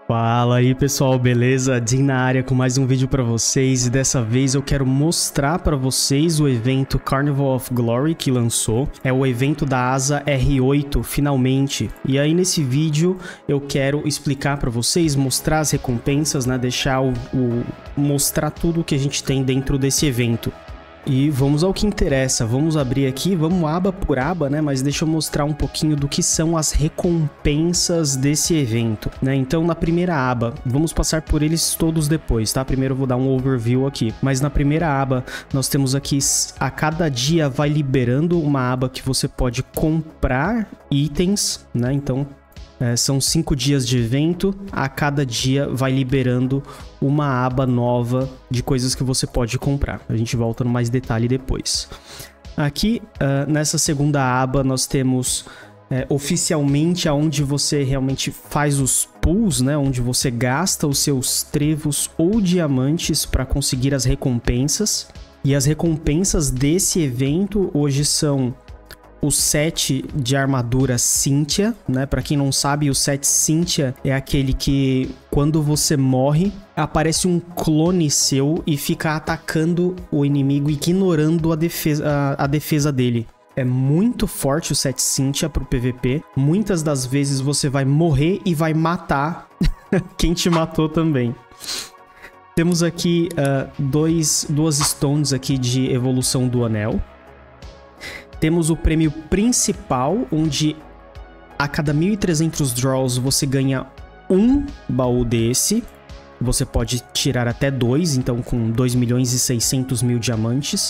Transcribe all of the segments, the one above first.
Fala aí pessoal, beleza? Din na área com mais um vídeo pra vocês e dessa vez eu quero mostrar pra vocês o evento Carnival of Glory que lançou. É o evento da asa R8 finalmente. E aí nesse vídeo eu quero explicar pra vocês, mostrar as recompensas, né? Mostrar tudo que a gente tem dentro desse evento. E vamos ao que interessa, vamos abrir aqui, vamos aba por aba, né? Mas deixa eu mostrar um pouquinho do que são as recompensas desse evento, né? Então, na primeira aba, vamos passar por eles todos depois, tá? Primeiro eu vou dar um overview aqui. Mas na primeira aba, nós temos aqui, a cada dia vai liberando uma aba que você pode comprar itens, né? Então, são 5 dias de evento, a cada dia vai liberando uma aba nova de coisas que você pode comprar. A gente volta no mais detalhe depois. Aqui, nessa segunda aba, nós temos oficialmente aonde você realmente faz os pulls, né? Onde você gasta os seus trevos ou diamantes para conseguir as recompensas. E as recompensas desse evento hoje são o set de armadura Cynthia, né? Pra quem não sabe, o set Cynthia é aquele que, quando você morre, aparece um clone seu e fica atacando o inimigo, ignorando a defesa dele. É muito forte o set Cynthia pro PVP. Muitas das vezes você vai morrer e vai matar quem te matou também. Temos aqui duas stones aqui de evolução do anel. Temos o prêmio principal, onde a cada 1.300 draws você ganha um baú desse. Você pode tirar até 2, então com 2.600.000 diamantes.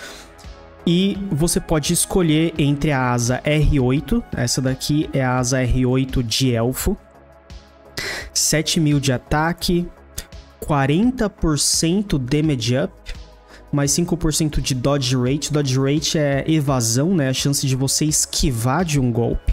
E você pode escolher entre a asa R8, essa daqui é a asa R8 de elfo. 7.000 de ataque, 40% damage up. Mais 5% de dodge rate. Dodge rate é evasão, né? A chance de você esquivar de um golpe.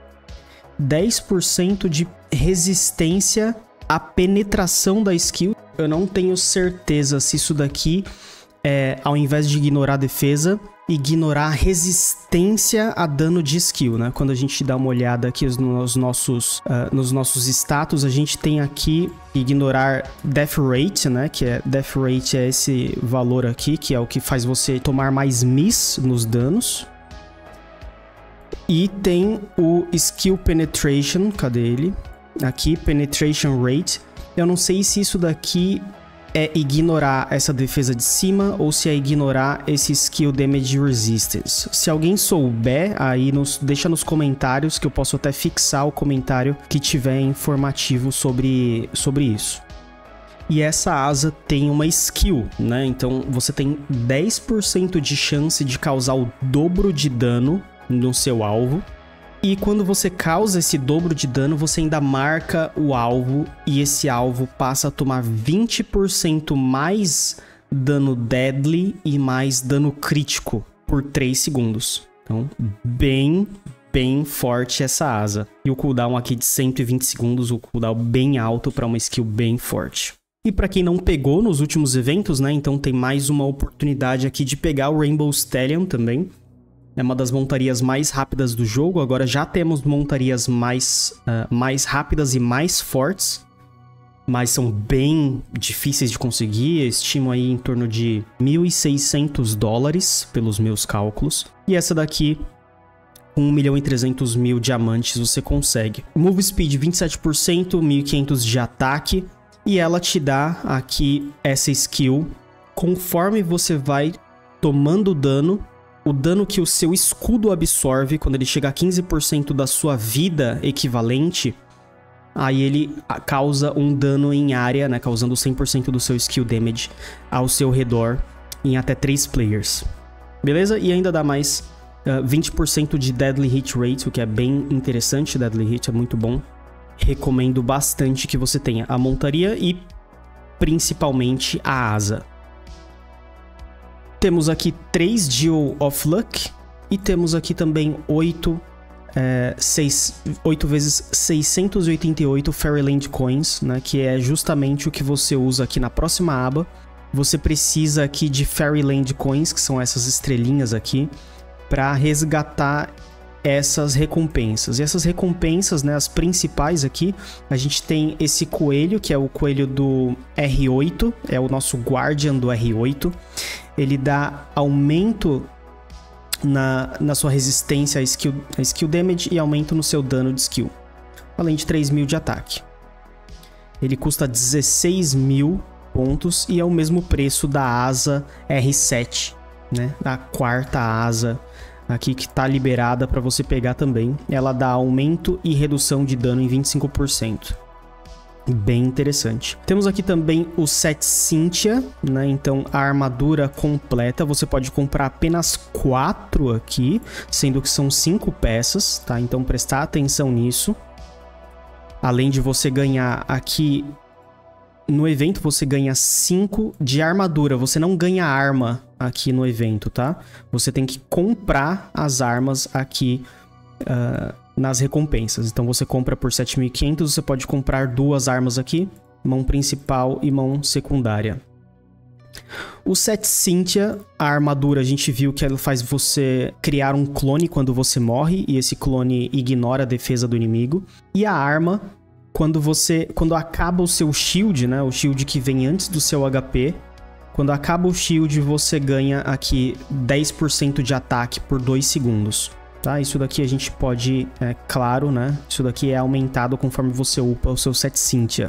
10% de resistência à penetração da skill. Eu não tenho certeza se isso daqui é, ao invés de ignorar a defesa, ignorar a resistência a dano de skill, né? Quando a gente dá uma olhada aqui nos nossos status, a gente tem aqui ignorar Death Rate, né? Que é Death Rate é esse valor aqui, que é o que faz você tomar mais miss nos danos. E tem o Skill Penetration, cadê ele? Aqui, Penetration Rate. Eu não sei se isso daqui é ignorar essa defesa de cima ou se é ignorar esse Skill Damage Resistance. Se alguém souber, aí deixa nos comentários que eu posso até fixar o comentário que tiver informativo sobre isso. E essa asa tem uma skill, né? Então você tem 10% de chance de causar o dobro de dano no seu alvo. E quando você causa esse dobro de dano, você ainda marca o alvo e esse alvo passa a tomar 20% mais dano deadly e mais dano crítico por 3 segundos. Então, bem forte essa asa. E o cooldown aqui de 120 segundos, o cooldown bem alto para uma skill bem forte. E para quem não pegou nos últimos eventos, né? Então tem mais uma oportunidade aqui de pegar o Rainbow Stallion também. É uma das montarias mais rápidas do jogo. Agora já temos montarias mais rápidas e mais fortes. Mas são bem difíceis de conseguir. Eu estimo aí em torno de $1.600 pelos meus cálculos. E essa daqui, com 1.300.000 diamantes, você consegue. Move Speed 27%, 1.500 de ataque. E ela te dá aqui essa skill. Conforme você vai tomando dano, o dano que o seu escudo absorve, quando ele chega a 15% da sua vida equivalente, aí ele causa um dano em área, né, causando 100% do seu skill damage ao seu redor em até 3 players. Beleza? E ainda dá mais 20% de Deadly Hit Rate, o que é bem interessante. Deadly Hit é muito bom. Recomendo bastante que você tenha a montaria e principalmente a asa. Temos aqui 3 Deal of Luck e temos aqui também 8 vezes 688 Fairyland Coins, né, que é justamente o que você usa aqui na próxima aba. Você precisa aqui de Fairyland Coins, que são essas estrelinhas aqui, para resgatar essas recompensas. E essas recompensas, né, as principais aqui, a gente tem esse coelho, que é o coelho do R8, é o nosso Guardian do R8. Ele dá aumento na sua resistência a skill damage e aumento no seu dano de skill, além de 3.000 de ataque. Ele custa 16.000 pontos e é o mesmo preço da asa R7, né? A quarta asa aqui que tá liberada para você pegar também. Ela dá aumento e redução de dano em 25%. Bem interessante. Temos aqui também o set Cynthia, né? Então a armadura completa, você pode comprar apenas 4 aqui, sendo que são 5 peças, tá? Então prestar atenção nisso. Além de você ganhar aqui no evento, você ganha 5 de armadura. Você não ganha arma aqui no evento, tá? Você tem que comprar as armas aqui nas recompensas. Então você compra por 7.500, você pode comprar 2 armas aqui, mão principal e mão secundária. O set Cynthia, a armadura, a gente viu que ela faz você criar um clone quando você morre, e esse clone ignora a defesa do inimigo. E a arma, quando acaba o seu shield, né, o shield que vem antes do seu HP, quando acaba o shield, você ganha aqui 10% de ataque por 2 segundos. Tá? Isso daqui a gente pode, claro, né? Isso daqui é aumentado conforme você upa o seu set Cynthia.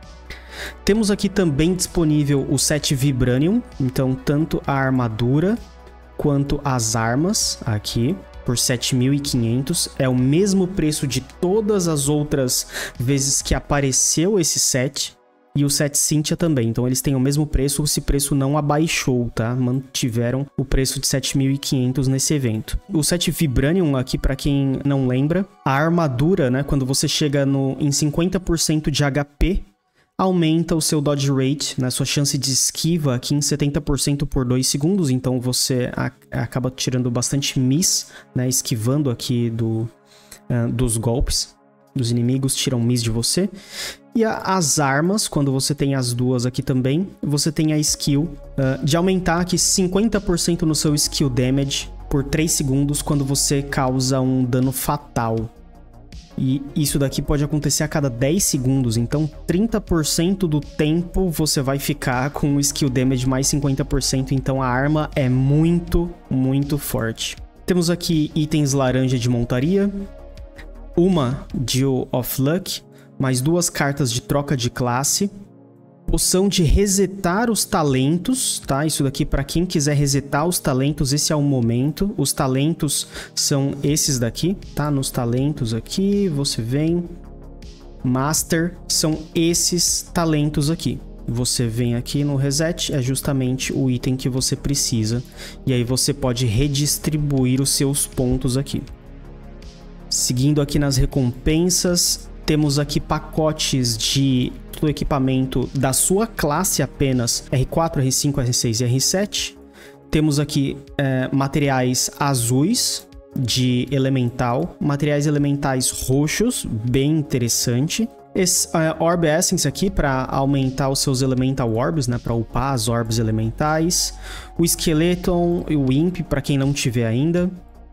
Temos aqui também disponível o set Vibranium, então tanto a armadura quanto as armas aqui, por 7.500. É o mesmo preço de todas as outras vezes que apareceu esse set. E o set Cynthia também, então eles têm o mesmo preço, esse preço não abaixou, tá? Mantiveram o preço de 7.500 nesse evento. O set Vibranium aqui, pra quem não lembra, a armadura, né, quando você chega em 50% de HP, aumenta o seu dodge rate, né, sua chance de esquiva aqui em 70% por 2 segundos, então você acaba tirando bastante miss, né, esquivando aqui dos golpes dos inimigos, tiram miss de você. E as armas, quando você tem as duas aqui também, você tem a skill de aumentar aqui 50% no seu skill damage por 3 segundos quando você causa um dano fatal. E isso daqui pode acontecer a cada 10 segundos, então 30% do tempo você vai ficar com o skill damage mais 50%, então a arma é muito, muito forte. Temos aqui itens laranja de montaria, uma Deal of Luck, mais 2 cartas de troca de classe, poção de resetar os talentos, tá? Isso daqui para quem quiser resetar os talentos, esse é o momento. Os talentos são esses daqui, tá? Nos talentos aqui, você vem, Master, são esses talentos aqui. Você vem aqui no reset, é justamente o item que você precisa, e aí você pode redistribuir os seus pontos aqui. Seguindo aqui nas recompensas, temos aqui pacotes de todo o equipamento da sua classe apenas, R4, R5, R6 e R7. Temos aqui materiais azuis de elemental, materiais elementais roxos, bem interessante. Esse Orb Essence aqui para aumentar os seus Elemental Orbs, né, para upar as Orbs elementais. O Skeleton e o Imp para quem não tiver ainda.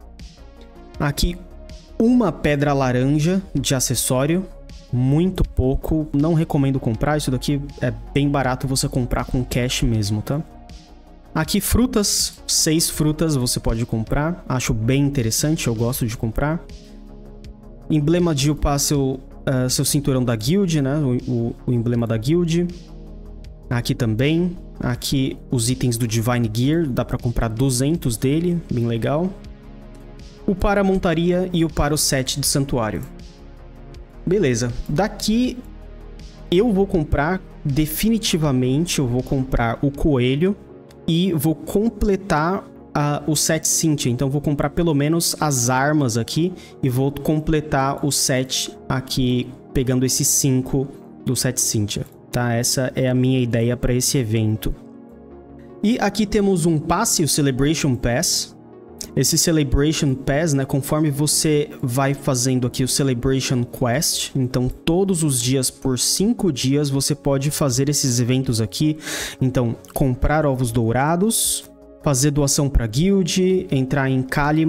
Aqui uma pedra laranja de acessório, muito pouco, não recomendo comprar, isso daqui é bem barato você comprar com cash mesmo, tá? Aqui frutas, 6 frutas você pode comprar, acho bem interessante, eu gosto de comprar. Emblema de upar seu cinturão da guild, né, o emblema da guild. Aqui também, aqui os itens do Divine Gear, dá pra comprar 200 dele, bem legal. O para a montaria e o para o set de santuário. Beleza, daqui eu vou comprar, definitivamente eu vou comprar o coelho e vou completar o set Cynthia. Então vou comprar pelo menos as armas aqui e vou completar o set aqui pegando esses 5 do set Cynthia, tá? Essa é a minha ideia para esse evento. E aqui temos um passe, o Celebration Pass. Esse Celebration Pass, né, conforme você vai fazendo aqui o Celebration Quest, então todos os dias por 5 dias você pode fazer esses eventos aqui. Então, comprar ovos dourados, fazer doação para guild, entrar em Kalima,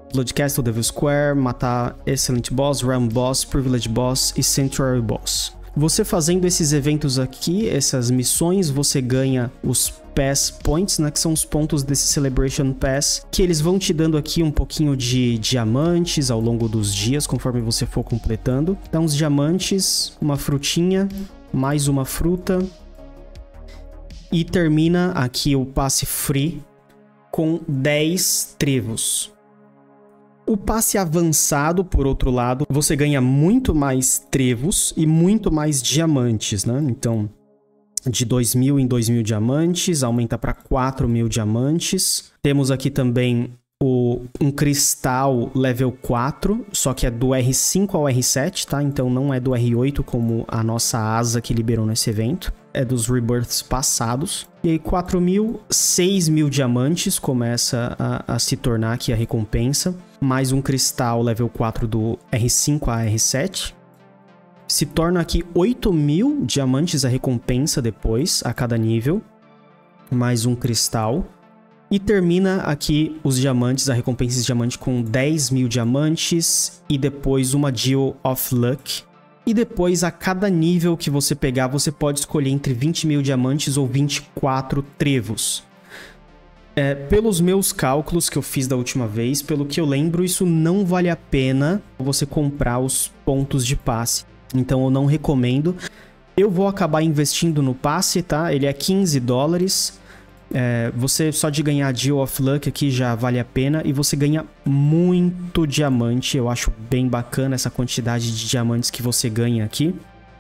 Blood Castle, Devil Square, matar Excellent Boss, Realm Boss, Privilege Boss e Sanctuary Boss. Você fazendo esses eventos aqui, essas missões, você ganha os Pass Points, né, que são os pontos desse Celebration Pass, que eles vão te dando aqui um pouquinho de diamantes ao longo dos dias, conforme você for completando. Dá uns diamantes, uma frutinha, mais uma fruta. E termina aqui o passe free com 10 trevos. O passe avançado, por outro lado, você ganha muito mais trevos e muito mais diamantes, né? Então, de 2.000 em 2.000 diamantes, aumenta para 4.000 diamantes. Temos aqui também um cristal level 4, só que é do R5 ao R7, tá? Então não é do R8 como a nossa asa que liberou nesse evento. É dos rebirths passados. E aí 4.000, 6.000 diamantes começa a se tornar aqui a recompensa. Mais um cristal level 4 do R5 a R7. Se torna aqui 8.000 diamantes a recompensa depois, a cada nível. Mais um cristal. E termina aqui os diamantes, a recompensa de diamante com 10.000 diamantes. E depois uma Deal of Luck. E depois, a cada nível que você pegar, você pode escolher entre 20.000 diamantes ou 24 trevos. Pelos meus cálculos que eu fiz da última vez, pelo que eu lembro, isso não vale a pena você comprar os pontos de passe. Então eu não recomendo. Eu vou acabar investindo no passe, tá? Ele é $15. Você só de ganhar Deal of Luck aqui já vale a pena. E você ganha muito diamante. Eu acho bem bacana essa quantidade de diamantes que você ganha aqui.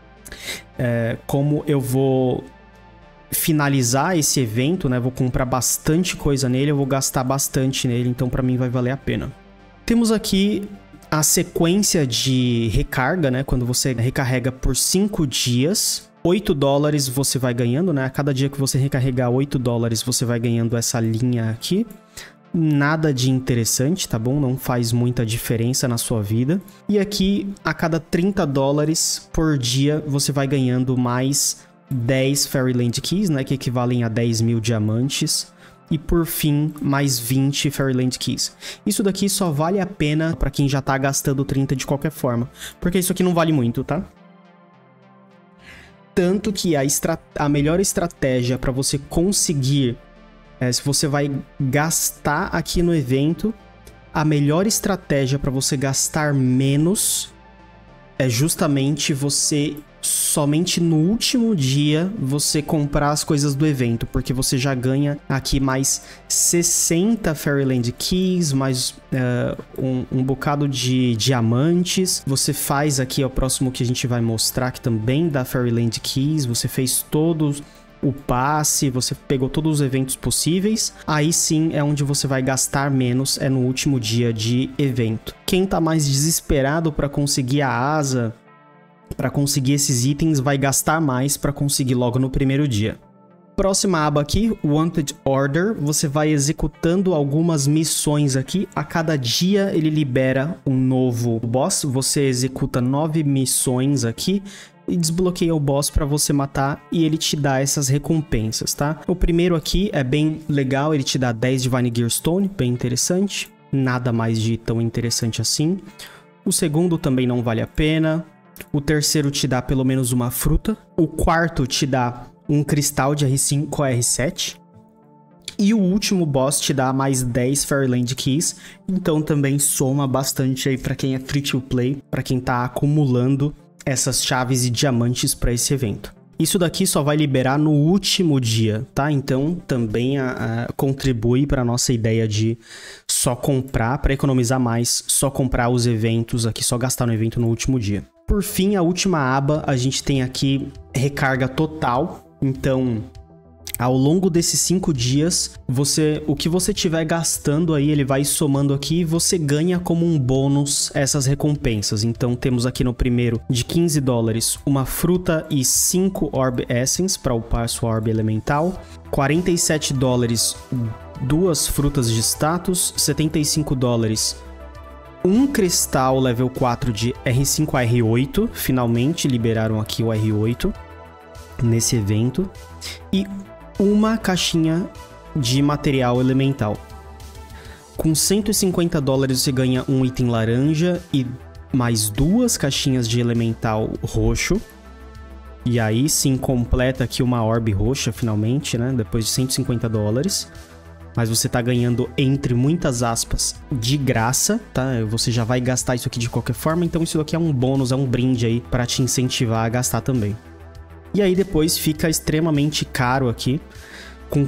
Como eu vou finalizar esse evento, né? Vou comprar bastante coisa nele, eu vou gastar bastante nele, então pra mim vai valer a pena. Temos aqui a sequência de recarga, né? Quando você recarrega por 5 dias, $8 você vai ganhando, né? A cada dia que você recarregar $8, você vai ganhando essa linha aqui. Nada de interessante, tá bom? Não faz muita diferença na sua vida. E aqui, a cada $30 por dia, você vai ganhando mais 10 Fairyland Keys, né, que equivalem a 10.000 diamantes. E por fim, mais 20 Fairyland Keys. Isso daqui só vale a pena pra quem já tá gastando 30 de qualquer forma. Porque isso aqui não vale muito, tá? Tanto que a melhor estratégia pra você conseguir... se você vai gastar aqui no evento, a melhor estratégia pra você gastar menos é justamente você... somente no último dia você comprar as coisas do evento, porque você já ganha aqui mais 60 Fairyland Keys, mais um bocado de diamantes. Você faz aqui, o próximo que a gente vai mostrar, que também dá Fairyland Keys, você fez todos o passe, você pegou todos os eventos possíveis, aí sim é onde você vai gastar menos, é no último dia de evento. Quem tá mais desesperado para conseguir a asa, para conseguir esses itens, vai gastar mais para conseguir logo no primeiro dia. Próxima aba aqui, Wanted Order, você vai executando algumas missões aqui. A cada dia ele libera um novo boss, você executa 9 missões aqui e desbloqueia o boss para você matar e ele te dá essas recompensas, tá? O primeiro aqui é bem legal, ele te dá 10 Divine Gear Stone, bem interessante. Nada mais de tão interessante assim. O segundo também não vale a pena. O terceiro te dá pelo menos uma fruta. O quarto te dá um cristal de R5 a R7. E o último boss te dá mais 10 Fairyland Keys. Então também soma bastante aí pra quem é free to play, pra quem tá acumulando essas chaves e diamantes pra esse evento. Isso daqui só vai liberar no último dia, tá? Então também contribui pra nossa ideia de só comprar, pra economizar mais, só comprar os eventos aqui, só gastar no evento no último dia. Por fim, a última aba, a gente tem aqui recarga total. Então, ao longo desses 5 dias, o que você tiver gastando aí, ele vai somando aqui e você ganha como um bônus essas recompensas. Então, temos aqui no primeiro de $15 uma fruta e 5 Orb Essence para upar sua Orb Elemental. $47, 2 frutas de status. $75, um cristal level 4 de R5 a R8. Finalmente liberaram aqui o R8 nesse evento. E uma caixinha de material elemental. Com 150 dólares você ganha um item laranja e mais 2 caixinhas de elemental roxo. E aí sim completa aqui uma orb roxa finalmente, né? Depois de 150 dólares. Mas você tá ganhando, entre muitas aspas, de graça, tá? Você já vai gastar isso aqui de qualquer forma, então isso aqui é um bônus, é um brinde aí pra te incentivar a gastar também. E aí depois fica extremamente caro aqui. Com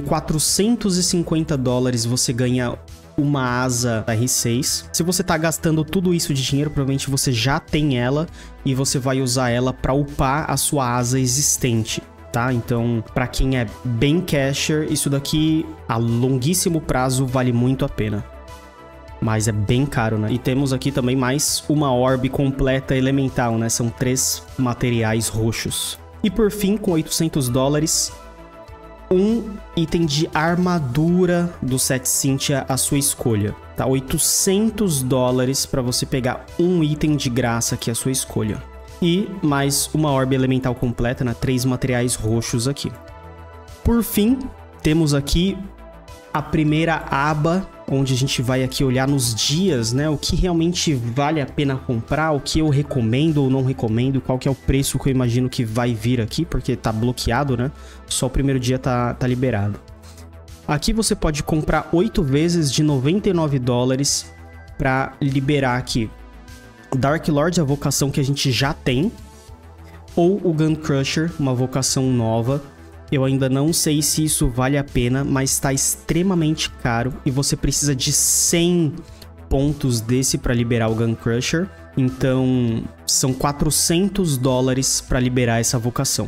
450 dólares você ganha uma asa R6. Se você tá gastando tudo isso de dinheiro, provavelmente você já tem ela e você vai usar ela pra upar a sua asa existente. Tá? Então, pra quem é bem casher, isso daqui a longuíssimo prazo vale muito a pena. Mas é bem caro, né? E temos aqui também mais uma orb completa elemental, né? São 3 materiais roxos. E por fim, com 800 dólares, um item de armadura do set Cynthia à sua escolha. Tá? 800 dólares pra você pegar um item de graça aqui à sua escolha. E mais uma orbe elemental completa, né? 3 materiais roxos aqui. Por fim, temos aqui a primeira aba, onde a gente vai aqui olhar nos dias, né? O que realmente vale a pena comprar, o que eu recomendo ou não recomendo, qual que é o preço que eu imagino que vai vir aqui, porque tá bloqueado, né? Só o primeiro dia tá liberado. Aqui você pode comprar 8 vezes de 99 dólares para liberar aqui Dark Lord, a vocação que a gente já tem, ou o Gun Crusher, uma vocação nova. Eu ainda não sei se isso vale a pena, mas está extremamente caro e você precisa de 100 pontos desse para liberar o Gun Crusher. Então, são 400 dólares para liberar essa vocação.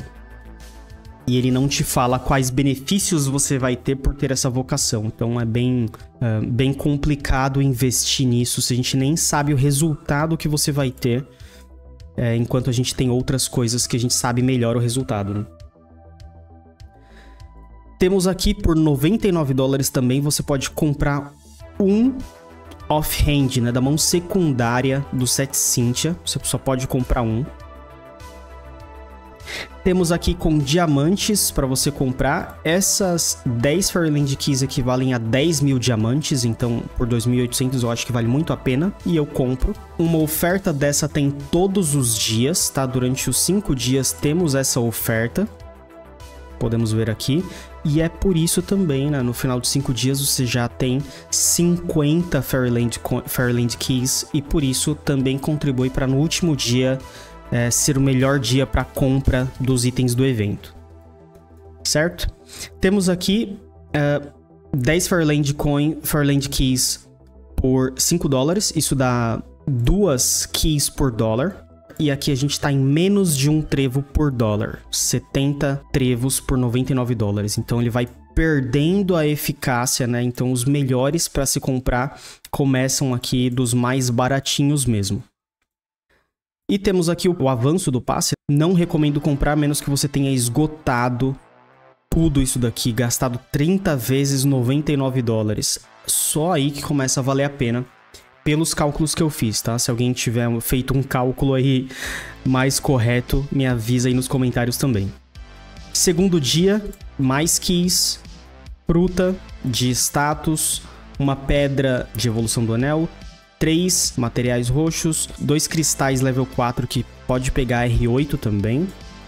E ele não te fala quais benefícios você vai ter por ter essa vocação. Então é bem complicado investir nisso se a gente nem sabe o resultado que você vai ter. Enquanto a gente tem outras coisas que a gente sabe melhor o resultado, né? Temos aqui por 99 dólares também, você pode comprar um offhand, né? Da mão secundária do set Cynthia. Você só pode comprar um. Temos aqui com diamantes para você comprar. Essas 10 Fairyland Keys equivalem a 10 mil diamantes, então por 2.800 eu acho que vale muito a pena e eu compro. Uma oferta dessa tem todos os dias, tá? Durante os 5 dias temos essa oferta. Podemos ver aqui. E é por isso também, né? No final de 5 dias você já tem 50 Fairyland Keys e por isso também contribui para no último dia ser o melhor dia para compra dos itens do evento. Certo? Temos aqui 10 Fairyland Keys por 5 dólares. Isso dá 2 keys por dólar. E aqui a gente tá em menos de um trevo por dólar. 70 trevos por 99 dólares. Então ele vai perdendo a eficácia, né? Então os melhores para se comprar começam aqui dos mais baratinhos mesmo. E temos aqui o avanço do passe. Não recomendo comprar a menos que você tenha esgotado tudo isso daqui, gastado 30 vezes 99 dólares. Só aí que começa a valer a pena, pelos cálculos que eu fiz, tá? Se alguém tiver feito um cálculo aí mais correto, me avisa aí nos comentários também. Segundo dia, mais keys, fruta de status, uma pedra de evolução do anel, 3 materiais roxos, 2 cristais level 4 que pode pegar R8 também,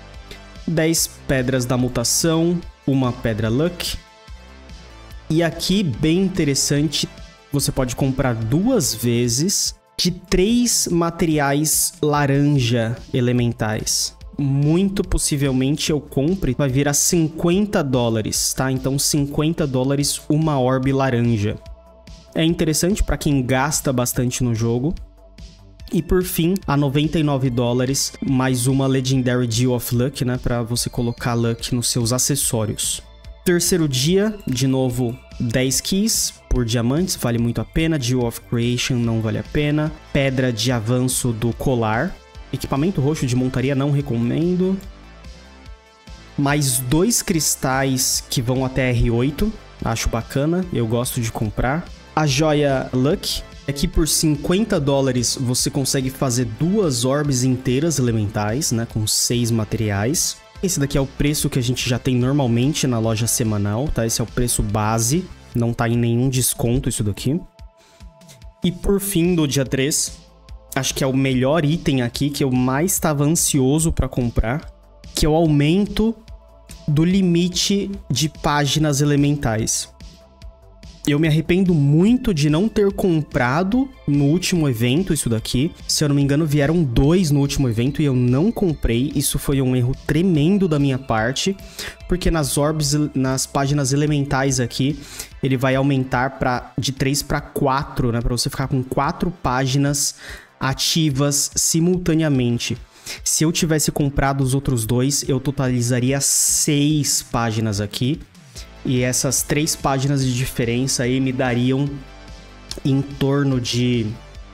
10 pedras da mutação, uma pedra luck. E aqui, bem interessante, você pode comprar 2 vezes de 3 materiais laranja elementais. Muito possivelmente eu compre, vai virar 50 dólares, tá? Então 50 dólares uma orbe laranja. É interessante para quem gasta bastante no jogo. E por fim, a 99 dólares, mais uma Legendary Deal of Luck, né? Para você colocar Luck nos seus acessórios. Terceiro dia, de novo, 10 keys por diamantes, vale muito a pena. Deal of Creation não vale a pena. Pedra de avanço do colar. Equipamento roxo de montaria não recomendo. Mais 2 cristais que vão até R8. Acho bacana, eu gosto de comprar. A joia Luck. Aqui por 50 dólares você consegue fazer 2 orbes inteiras elementais, né? Com 6 materiais. Esse daqui é o preço que a gente já tem normalmente na loja semanal, tá? Esse é o preço base, não tá em nenhum desconto isso daqui. E por fim, do dia 3, acho que é o melhor item aqui, que eu mais estava ansioso para comprar, que é o aumento do limite de páginas elementais. Eu me arrependo muito de não ter comprado no último evento isso daqui. Se eu não me engano, vieram 2 no último evento e eu não comprei. Isso foi um erro tremendo da minha parte, porque nas orbs, nas páginas elementais aqui, ele vai aumentar de 3 para 4, né? Para você ficar com 4 páginas ativas simultaneamente. Se eu tivesse comprado os outros 2, eu totalizaria 6 páginas aqui. E essas 3 páginas de diferença aí me dariam em torno de...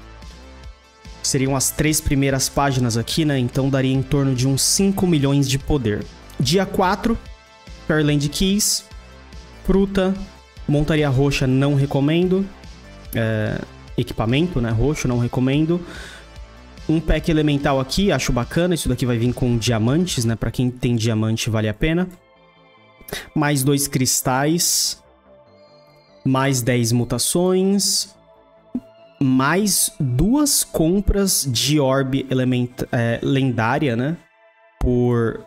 Seriam as 3 primeiras páginas aqui, né? Então daria em torno de uns 5 milhões de poder. Dia 4, Fairland Keys, fruta, montaria roxa não recomendo. Equipamento, né? Roxo não recomendo. Um pack elemental aqui, acho bacana. Isso daqui vai vir com diamantes, né? Pra quem tem diamante vale a pena. Mais 2 cristais, mais 10 mutações, mais 2 compras de orb lendária, né? Por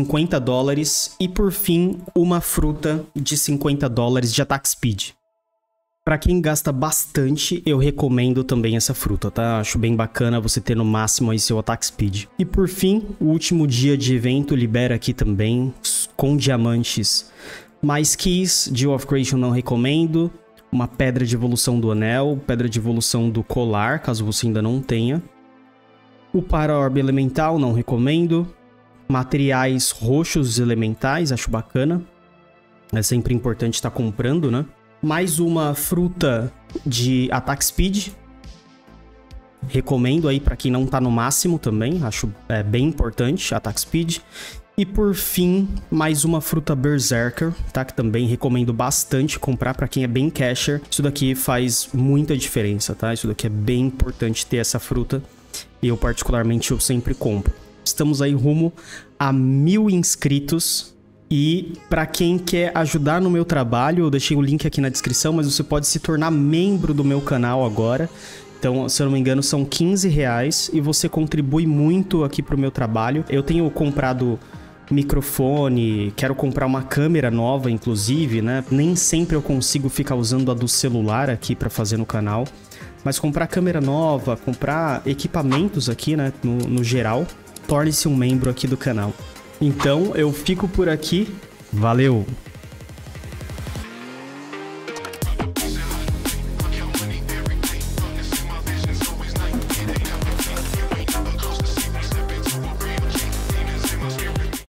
$50 e por fim uma fruta de $50 de attack speed. Pra quem gasta bastante, eu recomendo também essa fruta, tá? Acho bem bacana você ter no máximo aí seu attack speed. E por fim, o último dia de evento libera aqui também, com diamantes. Mais keys, Jewel of Creation não recomendo. Uma pedra de evolução do anel, pedra de evolução do colar, caso você ainda não tenha. O para orb elemental não recomendo. Materiais roxos elementais, acho bacana. É sempre importante estar comprando, né? Mais uma fruta de attack speed. Recomendo aí para quem não tá no máximo também. Acho bem importante, attack speed. E por fim, mais uma fruta Berserker, tá? Que também recomendo bastante comprar para quem é bem casher. Isso daqui faz muita diferença, tá? Isso daqui é bem importante ter essa fruta. E eu particularmente eu sempre compro. Estamos aí rumo a 1000 inscritos. E para quem quer ajudar no meu trabalho, eu deixei o link aqui na descrição, mas você pode se tornar membro do meu canal agora. Então, se eu não me engano, são R$15 e você contribui muito aqui pro meu trabalho. Eu tenho comprado microfone, quero comprar uma câmera nova, inclusive, né? Nem sempre eu consigo ficar usando a do celular aqui para fazer no canal. Mas comprar câmera nova, comprar equipamentos aqui, né? No geral, torne-se um membro aqui do canal. Então, eu fico por aqui. Valeu!